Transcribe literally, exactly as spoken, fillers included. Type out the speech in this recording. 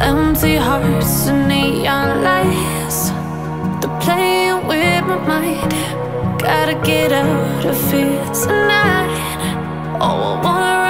Empty hearts and neon lights, they're playing with my mind. Gotta get out of here tonight. Oh, I wanna